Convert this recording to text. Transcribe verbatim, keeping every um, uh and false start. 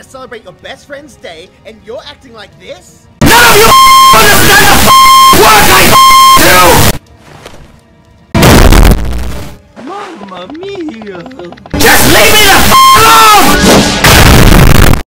celebrate your best friend's day, and you're acting like this? None of you understand the work I do! Mamma mia! Just leave me the